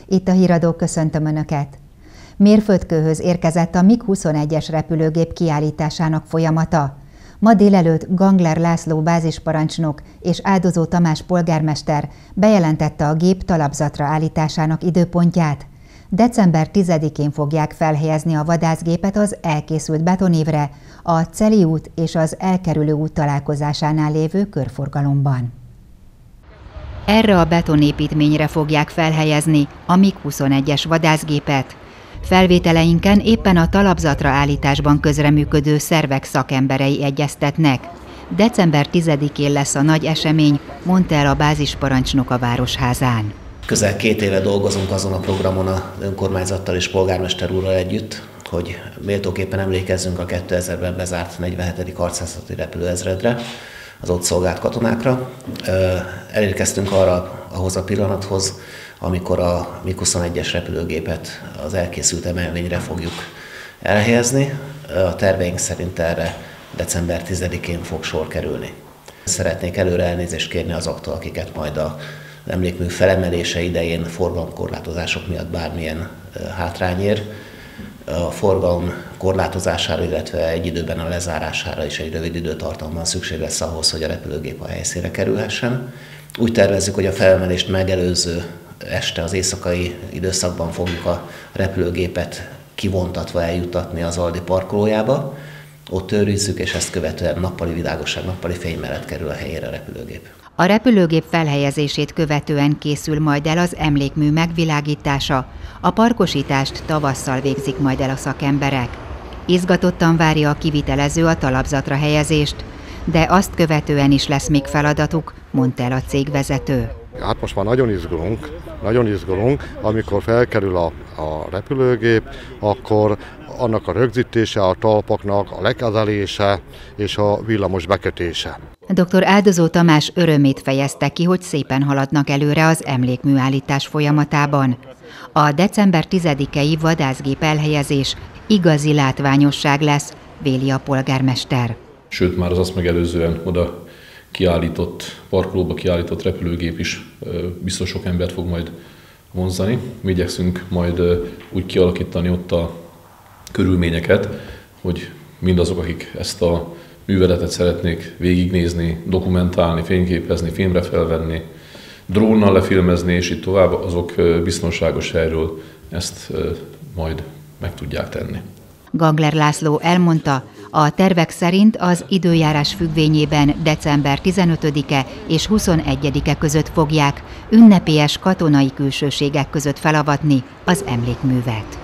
Itt a Híradó, köszöntöm Önöket! Mérföldkőhöz érkezett a MiG-21-es repülőgép kiállításának folyamata. Ma délelőtt Gangler László bázisparancsnok és Áldozó Tamás polgármester bejelentette a gép talapzatra állításának időpontját. December 10-én fogják felhelyezni a vadászgépet az elkészült betonévre, a Celi út és az Elkerülő út találkozásánál lévő körforgalomban. Erre a betonépítményre fogják felhelyezni a MiG-21-es vadászgépet. Felvételeinken éppen a talapzatra állításban közreműködő szervek szakemberei egyeztetnek. December 10-én lesz a nagy esemény, mondta el a bázisparancsnok a Városházán. Közel 2 éve dolgozunk azon a programon az önkormányzattal és polgármester úrral együtt, hogy méltóképpen emlékezzünk a 2000-ben bezárt 47. harcászati repülőezredre, az ott szolgált katonákra. Elérkeztünk ahhoz a pillanathoz, amikor a MiG-21-es repülőgépet az elkészült emelvényre fogjuk elhelyezni. A terveink szerint erre december 10-én fog sor kerülni. Szeretnék előre elnézést kérni azoktól, akiket majd az emlékmű felemelése idején forgalomkorlátozások miatt bármilyen hátrány ér. A forgalom korlátozására, illetve egy időben a lezárására is egy rövid időtartamban szükség lesz ahhoz, hogy a repülőgép a helyszínre kerülhessen. Úgy tervezzük, hogy a felemelést megelőző este az éjszakai időszakban fogjuk a repülőgépet kivontatva eljuttatni az Aldi parkolójába. Ott őrizzük, és ezt követően nappali világosság, nappali fény mellett kerül a helyére a repülőgép. A repülőgép felhelyezését követően készül majd el az emlékmű megvilágítása, a parkosítást tavasszal végzik majd el a szakemberek. Izgatottan várja a kivitelező a talapzatra helyezést, de azt követően is lesz még feladatuk, mondta el a cégvezető. Hát most már nagyon izgulunk, amikor felkerül a repülőgép, akkor annak a rögzítése, a talpaknak a lekezelése és a villamos bekötése. Dr. Áldozó Tamás örömét fejezte ki, hogy szépen haladnak előre az emlékműállítás folyamatában. A december 10-i vadászgép elhelyezés igazi látványosság lesz, véli a polgármester. Sőt, már az azt megelőzően oda parkolóba kiállított repülőgép is biztos sok embert fog majd vonzani. Mi igyekszünk majd úgy kialakítani ott a körülményeket, hogy mindazok, akik ezt a műveletet szeretnék végignézni, dokumentálni, fényképezni, filmre felvenni, drónnal lefilmezni, és így tovább, azok biztonságos helyről ezt majd meg tudják tenni. Gangler László elmondta, a tervek szerint az időjárás függvényében december 15-e és 21-e között fogják ünnepélyes katonai külsőségek között felavatni az emlékművet.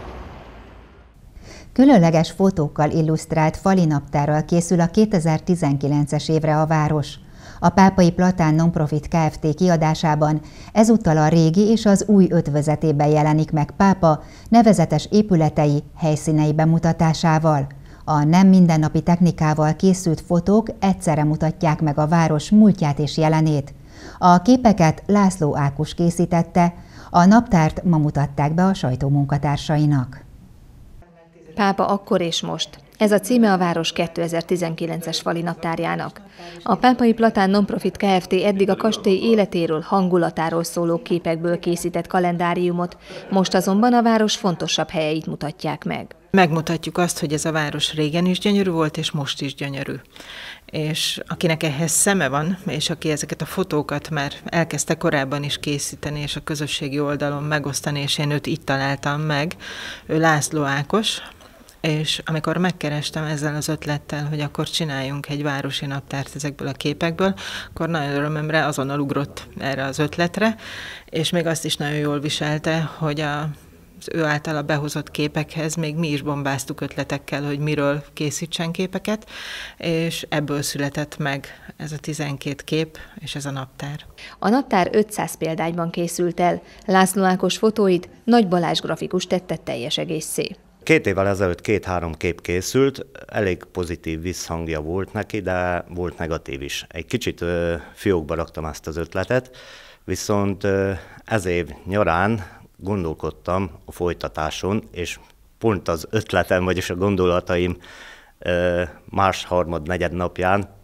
Különleges fotókkal illusztrált fali naptárral készül a 2019-es évre a város. A Pápai Platán Nonprofit Kft. Kiadásában ezúttal a régi és az új ötvözetében jelenik meg Pápa nevezetes épületei, helyszínei bemutatásával. A nem mindennapi technikával készült fotók egyszerre mutatják meg a város múltját és jelenét. A képeket László Ákos készítette, a naptárt ma mutatták be a sajtó munkatársainak. Pápa akkor és most. Ez a címe a város 2019-es fali naptárjának. A Pápai Platán Nonprofit Kft. Eddig a kastély életéről, hangulatáról szóló képekből készített kalendáriumot, most azonban a város fontosabb helyeit mutatják meg. Megmutatjuk azt, hogy ez a város régen is gyönyörű volt, és most is gyönyörű. És akinek ehhez szeme van, és aki ezeket a fotókat már elkezdte korábban is készíteni, és a közösségi oldalon megosztani, és én őt itt találtam meg, ő László Ákos, és amikor megkerestem ezzel az ötlettel, hogy akkor csináljunk egy városi naptárt ezekből a képekből, akkor nagyon örömömre azonnal ugrott erre az ötletre, és még azt is nagyon jól viselte, hogy az ő általa behozott képekhez még mi is bombáztuk ötletekkel, hogy miről készítsen képeket, és ebből született meg ez a 12 kép és ez a naptár. A naptár 500 példányban készült el. László Ákos fotóit Nagy Balázs grafikus tette teljes egészé. 2 évvel ezelőtt 2-3 kép készült, elég pozitív visszhangja volt neki, de volt negatív is. Egy kicsit fiókba raktam ezt az ötletet, viszont ez év nyarán gondolkodtam a folytatáson, és pont az ötletem, vagyis a gondolataim harmad-negyed napján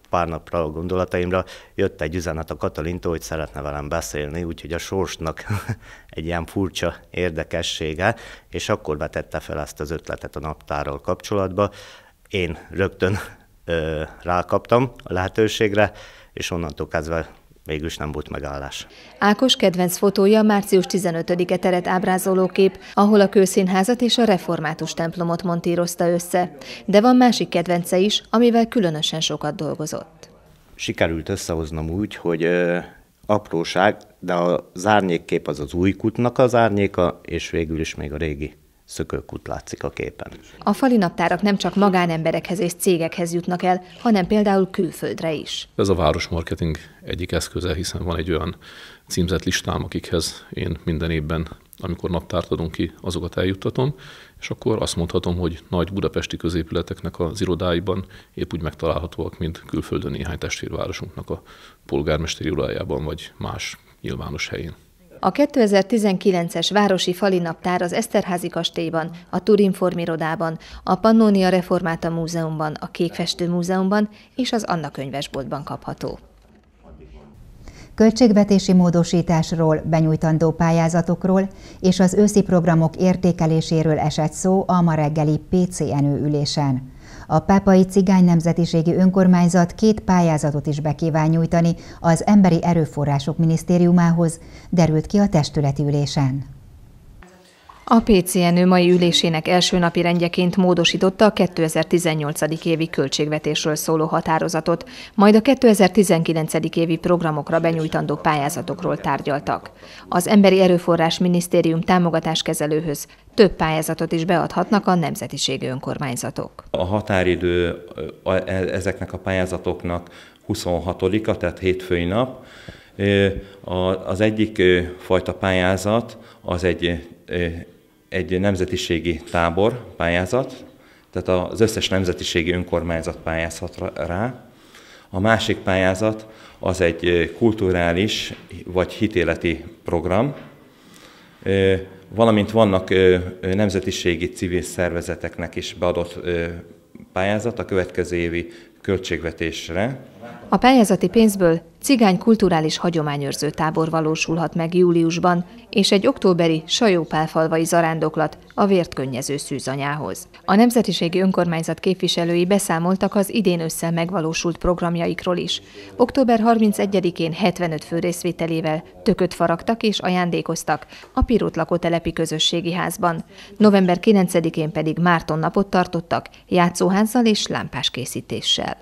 pár napra a gondolataimra, jött egy üzenet a Katalintól, hogy szeretne velem beszélni, úgyhogy a sorsnak egy ilyen furcsa érdekessége, és akkor vetette fel ezt az ötletet a naptárral kapcsolatba. Én rögtön rákaptam a lehetőségre, és onnantól kezdve végülis nem volt megállás. Ákos kedvenc fotója március 15-e teret ábrázoló kép, ahol a Kőszínházat és a református templomot montírozta össze. De van másik kedvence is, amivel különösen sokat dolgozott. Sikerült összehoznom úgy, hogy apróság, de az árnyékkép az új kútnak az árnyéka, és végül is még a régi szökőkút látszik a képen. A fali naptárak nem csak magánemberekhez és cégekhez jutnak el, hanem például külföldre is. Ez a városmarketing egyik eszköze, hiszen van egy olyan címzett listám, akikhez én minden évben, amikor naptárt adunk ki, azokat eljuttatom, és akkor azt mondhatom, hogy nagy budapesti középületeknek az irodáiban épp úgy megtalálhatóak, mint külföldön néhány testvérvárosunknak a polgármesteri irodájában vagy más nyilvános helyén. A 2019-es városi fali naptár az Eszterházy kastélyban, a Turinform irodában, a Pannonia Reformata Múzeumban, a Kékfestő Múzeumban és az Anna könyvesboltban kapható. Költségvetési módosításról, benyújtandó pályázatokról és az őszi programok értékeléséről esett szó a ma reggeli PCNÖ ülésen. A Pápai Cigány Nemzetiségi Önkormányzat 2 pályázatot is be kíván nyújtani az Emberi Erőforrások Minisztériumához, derült ki a testületi ülésen. A PCNÖ mai ülésének első napi rendjeként módosította a 2018. évi költségvetésről szóló határozatot, majd a 2019. évi programokra benyújtandó pályázatokról tárgyaltak. Az Emberi Erőforrás Minisztérium támogatáskezelőhöz több pályázatot is beadhatnak a nemzetiségi önkormányzatok. A határidő ezeknek a pályázatoknak 26-a, tehát hétfői nap. Az egyik fajta pályázat az egy nemzetiségi tábor pályázat, tehát az összes nemzetiségi önkormányzat pályázhat rá. A másik pályázat az egy kulturális vagy hitéleti program, valamint vannak nemzetiségi civil szervezeteknek is beadott pályázat a következő évi költségvetésre. A pályázati pénzből cigány kulturális hagyományőrző tábor valósulhat meg júliusban, és egy októberi sajópálfalvai zarándoklat a vért könnyező szűzanyához. A nemzetiségi önkormányzat képviselői beszámoltak az idén ősszel megvalósult programjaikról is. Október 31-én 75 fő részvételével tököt faragtak és ajándékoztak a Pirút lakótelepi közösségi házban. November 9-én pedig Márton napot tartottak játszóházzal és lámpáskészítéssel.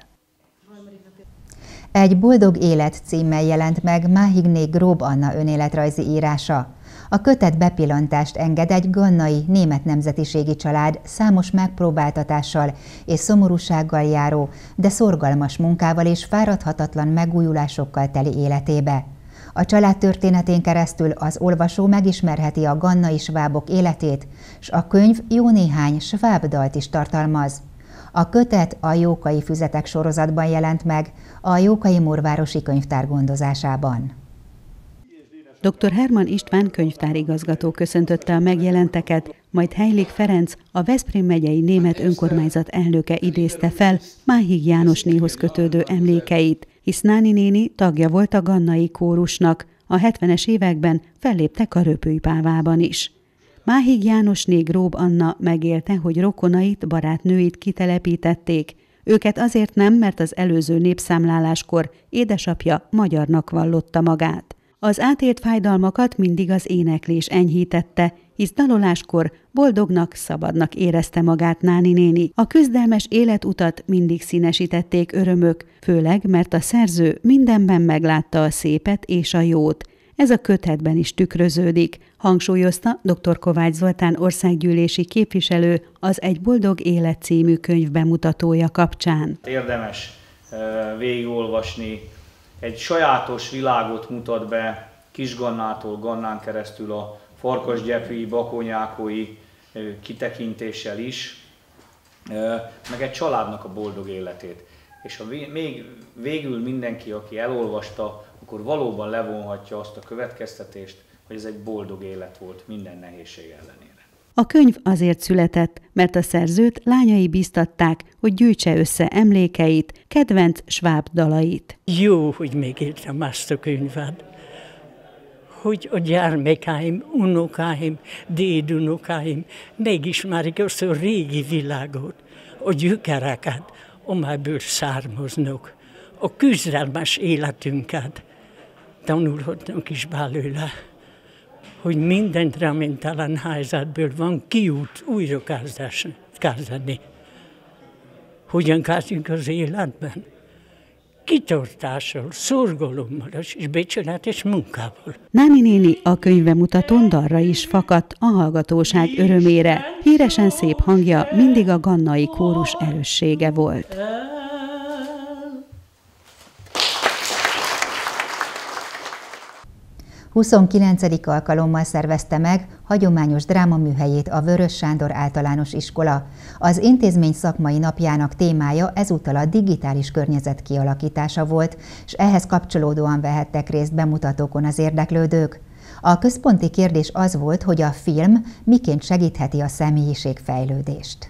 Egy boldog élet címmel jelent meg Máhigné Grób Anna önéletrajzi írása. A kötet bepillantást enged egy gannai német nemzetiségi család számos megpróbáltatással és szomorúsággal járó, de szorgalmas munkával és fáradhatatlan megújulásokkal teli életébe. A család történetén keresztül az olvasó megismerheti a gannai svábok életét, s a könyv jó néhány sváb dalt is tartalmaz. A kötet a Jókai füzetek sorozatban jelent meg, a Jókai Morvárosi Könyvtár gondozásában. Dr. Hermann István könyvtárigazgató köszöntötte a megjelenteket, majd Heilig Ferenc, a Veszprém megyei német önkormányzat elnöke idézte fel Máhig Jánosnéhoz kötődő emlékeit, hisz Náni néni tagja volt a gannai kórusnak, a 70-es években felléptek a Röpülypávában is. Máhig Jánosné Grób Anna megélte, hogy rokonait, barátnőit kitelepítették. Őket azért nem, mert az előző népszámláláskor édesapja magyarnak vallotta magát. Az átélt fájdalmakat mindig az éneklés enyhítette, hisz daloláskor boldognak, szabadnak érezte magát Náni néni. A küzdelmes életutat mindig színesítették örömök, főleg, mert a szerző mindenben meglátta a szépet és a jót. Ez a kötetben is tükröződik, hangsúlyozta dr. Kovács Zoltán országgyűlési képviselő az Egy boldog élet című könyv bemutatója kapcsán. Érdemes végigolvasni, egy sajátos világot mutat be Kisgannától Gannán keresztül a farkasgyepri, bakonyákói kitekintéssel is, meg egy családnak a boldog életét. És ha még végül mindenki, aki elolvasta, akkor valóban levonhatja azt a következtetést, hogy ez egy boldog élet volt minden nehézség ellenére. A könyv azért született, mert a szerzőt lányai bíztatták, hogy gyűjtse össze emlékeit, kedvenc sváb dalait. Jó, hogy megírtam azt a könyvet, hogy a gyermekeim, unokáim, dédunokáim megismerik azt a régi világot, a gyökereket, amelyből származnak, a küzdelmes életünket tanulhatnak is belőle, hogy minden reménytelen helyzetből van kiút újra kezdeni. Hogyan kezdjünk az életben? Kitartással, szorgalommal és becsületes munkával. Náni néni a könyvemutatón dalra is fakadt a hallgatóság örömére. Híresen szép hangja mindig a gannai kórus erőssége volt. 29. alkalommal szervezte meg hagyományos drámaműhelyét a Vörös Sándor Általános Iskola. Az intézmény szakmai napjának témája ezúttal a digitális környezet kialakítása volt, és ehhez kapcsolódóan vehettek részt bemutatókon az érdeklődők. A központi kérdés az volt, hogy a film miként segítheti a személyiségfejlődést.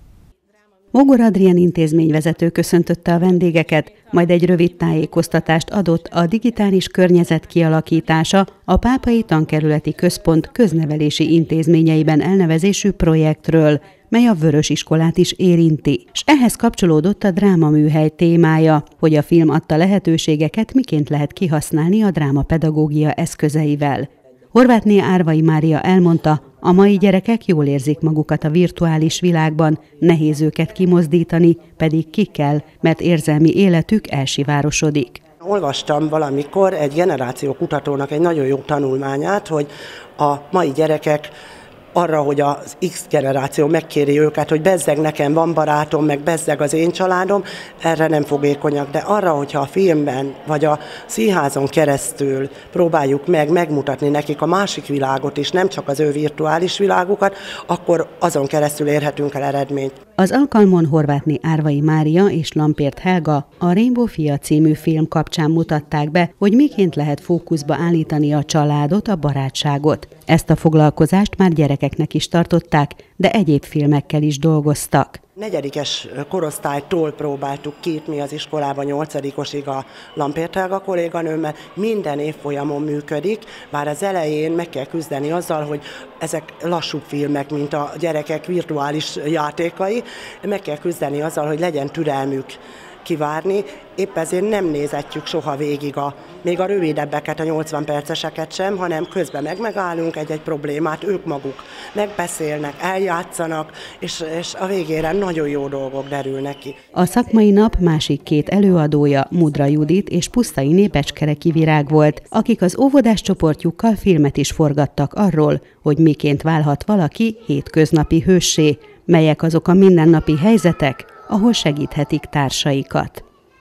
Mogor Adrián intézményvezető köszöntötte a vendégeket, majd egy rövid tájékoztatást adott a digitális környezet kialakítása a Pápai Tankerületi Központ köznevelési intézményeiben elnevezésű projektről, mely a Vörös Iskolát is érinti, és ehhez kapcsolódott a drámaműhely témája, hogy a film adta lehetőségeket miként lehet kihasználni a drámapedagógia eszközeivel. Horvátné Árvai Mária elmondta, a mai gyerekek jól érzik magukat a virtuális világban, nehéz őket kimozdítani, pedig ki kell, mert érzelmi életük elsivárosodik. Olvastam valamikor egy generációkutatónak egy nagyon jó tanulmányát, hogy a mai gyerekek arra, hogy az X generáció megkéri őket, hogy bezzeg nekem van barátom, meg bezzeg az én családom, erre nem fogékonyak. De arra, hogyha a filmben vagy a színházon keresztül próbáljuk megmutatni nekik a másik világot is, nem csak az ő virtuális világukat, akkor azon keresztül érhetünk el eredményt. Az alkalmon Horvátné Árvai Mária és Lampért Helga a Rainbow Fia című film kapcsán mutatták be, hogy miként lehet fókuszba állítani a családot, a barátságot. Ezt a foglalkozást már gyerekeknek is tartották, de egyéb filmekkel is dolgoztak. 4. korosztálytól próbáltuk ki mi az iskolában 8-osig a Lampért Helga kolléganőmmel. Minden évfolyamon működik, bár az elején meg kell küzdeni azzal, hogy ezek lassú filmek, mint a gyerekek virtuális játékai, meg kell küzdeni azzal, hogy legyen türelmük kivárni, épp ezért nem nézetjük soha végig még a rövidebbeket, a 80 perceseket sem, hanem közben megállunk egy problémát, ők maguk megbeszélnek, eljátszanak, és a végére nagyon jó dolgok derülnek ki. A szakmai nap másik két előadója Mudra Judit és Pusztai Becskereki Virág volt, akik az óvodás csoportjukkal filmet is forgattak arról, hogy miként válhat valaki hétköznapi hőssé, melyek azok a mindennapi helyzetek, ahol segíthetik társaikat.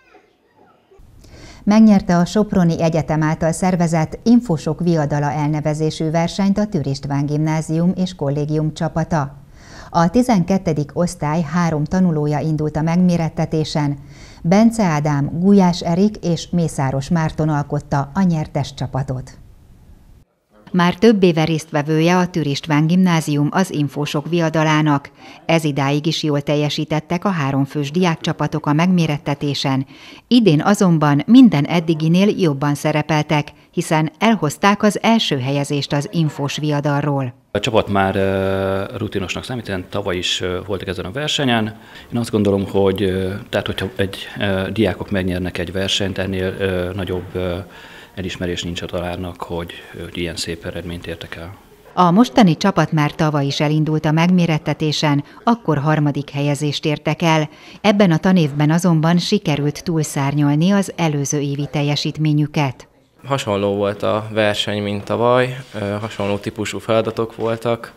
Megnyerte a Soproni Egyetem által szervezett Infosok viadala elnevezésű versenyt a Tür István Gimnázium és Kollégium csapata. A 12. osztály 3 tanulója indult a megmérettetésen. Bence Ádám, Gulyás Erik és Mészáros Márton alkotta a nyertes csapatot. Már több éve résztvevője a Tür István Gimnázium az Infosok viadalának. Ez idáig is jól teljesítettek a 3 fős diákcsapatok a megmérettetésen. Idén azonban minden eddiginél jobban szerepeltek, hiszen elhozták az első helyezést az Infos viadalról. A csapat már rutinosnak számít, hiszen tavaly is voltak ezen a versenyen. Én azt gondolom, hogy hogyha egy diákok megnyernek egy versenyt, ennél nagyobb elismerés nincs a tanárnak, hogy ilyen szép eredményt értek el. A mostani csapat már tavaly is elindult a megmérettetésen, akkor 3. helyezést értek el. Ebben a tanévben azonban sikerült túlszárnyalni az előző évi teljesítményüket. Hasonló volt a verseny, mint tavaly, hasonló típusú feladatok voltak.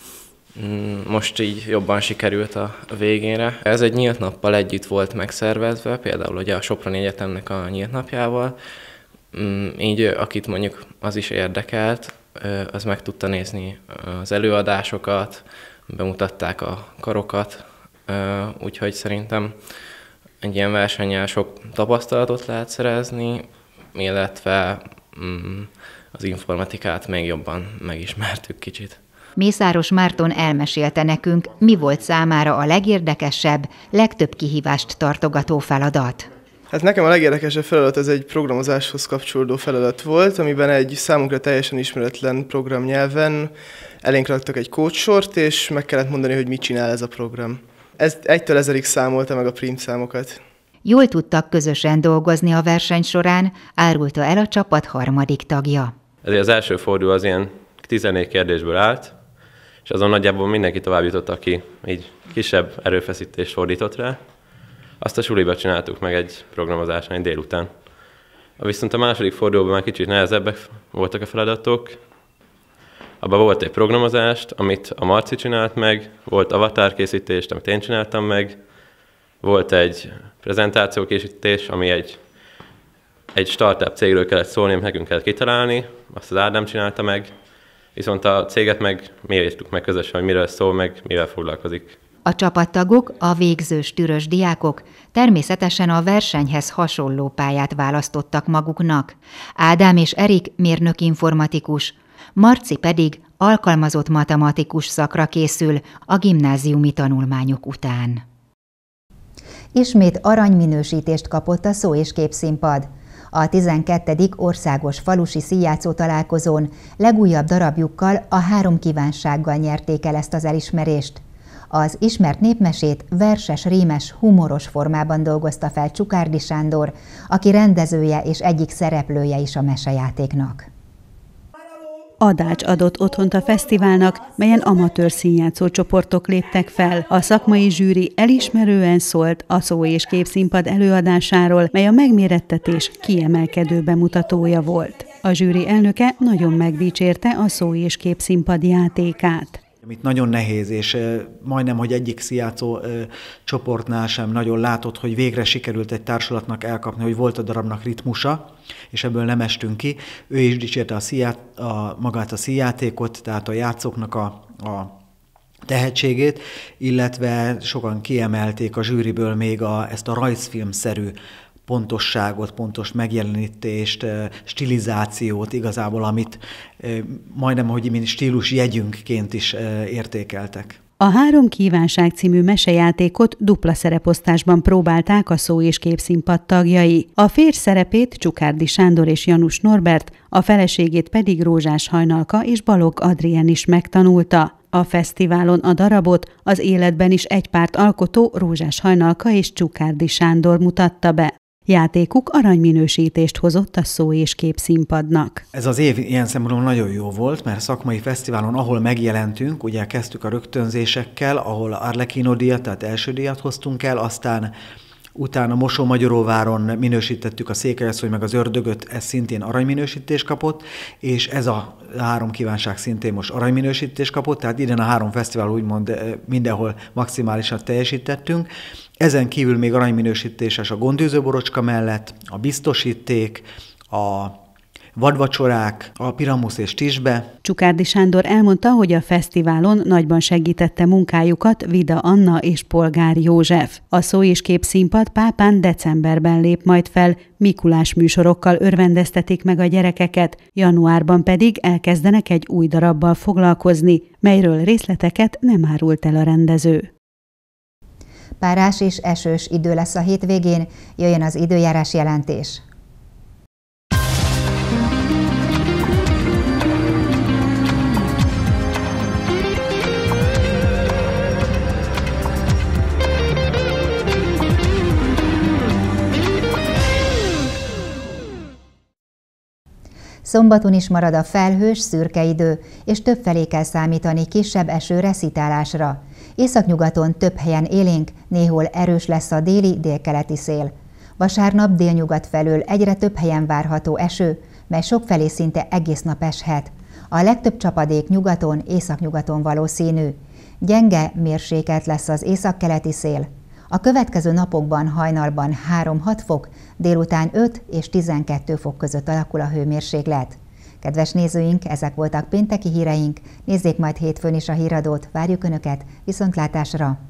Most így jobban sikerült a végére. Ez egy nyílt nappal együtt volt megszervezve, például ugye a Soproni Egyetemnek a nyílt napjával. Így akit mondjuk az is érdekelt, az meg tudta nézni az előadásokat, bemutatták a karokat, úgyhogy szerintem egy ilyen versennyel sok tapasztalatot lehet szerezni, illetve az informatikát még jobban megismertük kicsit. Mészáros Márton elmesélte nekünk, mi volt számára a legérdekesebb, legtöbb kihívást tartogató feladat. Hát nekem a legérdekesebb feladat ez egy programozáshoz kapcsolódó feladat volt, amiben egy számunkra teljesen ismeretlen programnyelven elénk raktak egy kódsort, és meg kellett mondani, hogy mit csinál ez a program. Ez 1-től 1000-ig számolta meg a prímszámokat. Jól tudtak közösen dolgozni a verseny során, árulta el a csapat harmadik tagja. Ezért az első forduló az ilyen 14 kérdésből állt, és azon nagyjából mindenki tovább jutott, aki így kisebb erőfeszítést fordított rá. Azt a suliba csináltuk meg egy programozáson egy délután. Viszont a második fordulóban már kicsit nehezebbek voltak a feladatok. Abban volt egy programozást, amit a Marci csinált meg, volt avatárkészítést, amit én csináltam meg, volt egy prezentációkészítés, ami egy startup cégről kellett szólni, amit nekünk kellett kitalálni, azt az Ádám csinálta meg, viszont a céget meg mi írtuk meg közösen, hogy miről szól, meg mivel foglalkozik. A csapattagok, a végzős tűrös diákok természetesen a versenyhez hasonló pályát választottak maguknak. Ádám és Erik mérnök informatikus, Marci pedig alkalmazott matematikus szakra készül a gimnáziumi tanulmányok után. Ismét aranyminősítést kapott a szó- és képszínpad. A 12. országos falusi színjátszó találkozón legújabb darabjukkal, a 3 kívánsággal nyerték el ezt az elismerést. Az ismert népmesét verses, rímes, humoros formában dolgozta fel Csukárdi Sándor, aki rendezője és egyik szereplője is a mesejátéknak. Adács adott otthont a fesztiválnak, melyen amatőr színjátszó csoportok léptek fel. A szakmai zsűri elismerően szólt a szó- és képszínpad előadásáról, mely a megmérettetés kiemelkedő bemutatója volt. A zsűri elnöke nagyon megdicsérte a szó- és képszínpad játékát. Itt nagyon nehéz, és majdnem, hogy egyik színjátszó csoportnál sem nagyon látott, hogy végre sikerült egy társulatnak elkapni, hogy volt a darabnak ritmusa, és ebből nem estünk ki. Ő is dicsérte magát a színjátékot, tehát a játszóknak a tehetségét, illetve sokan kiemelték a zsűriből még ezt a rajzfilmszerű pontosságot, pontos megjelenítést, stilizációt igazából, amit majdnem, hogy mint stílus jegyünkként is értékeltek. A 3 kívánság című mesejátékot dupla szereposztásban próbálták a szó- és képszínpad tagjai. A férj szerepét Csukárdi Sándor és Janus Norbert, a feleségét pedig Rózsás Hajnalka és Balogh Adrien is megtanulta. A fesztiválon a darabot az életben is egy párt alkotó Rózsás Hajnalka és Csukárdi Sándor mutatta be. Játékuk aranyminősítést hozott a szó- és képszínpadnak. Ez az év ilyen szempontból nagyon jó volt, mert szakmai fesztiválon, ahol megjelentünk, ugye kezdtük a rögtönzésekkel, ahol Arlecchino díjat, tehát első díjat hoztunk el, aztán utána Mosó-Magyaróváron minősítettük a Székelyasszony meg az Ördögöt, ez szintén aranyminősítést kapott, és ez a 3 kívánság szintén most aranyminősítést kapott, tehát idén a 3 fesztivál úgymond mindenhol maximálisan teljesítettünk. Ezen kívül még aranyminősítéses a Gondűző borocska mellett, a Biztosíték, a vadvacsorák, a Piramusz és Tisbe. Csukárdi Sándor elmondta, hogy a fesztiválon nagyban segítette munkájukat Vida Anna és Polgár József. A szó- és képszínpad Pápán decemberben lép majd fel, Mikulás műsorokkal örvendeztetik meg a gyerekeket, januárban pedig elkezdenek egy új darabbal foglalkozni, melyről részleteket nem árult el a rendező. Párás és esős idő lesz a hétvégén, jöjjön az időjárás jelentés. Szombaton is marad a felhős, szürke idő, és többfelé kell számítani kisebb eső reszitálásra. Északnyugaton több helyen élénk, néhol erős lesz a déli-délkeleti szél. Vasárnap délnyugat felől egyre több helyen várható eső, mely sokfelé szinte egész nap eshet. A legtöbb csapadék nyugaton, északnyugaton valószínű. Gyenge, mérsékelt lesz az északkeleti szél. A következő napokban hajnalban 3-6 fok, délután 5 és 12 fok között alakul a hőmérséklet. Kedves nézőink, ezek voltak pénteki híreink, nézzék majd hétfőn is a híradót, várjuk Önöket, viszontlátásra!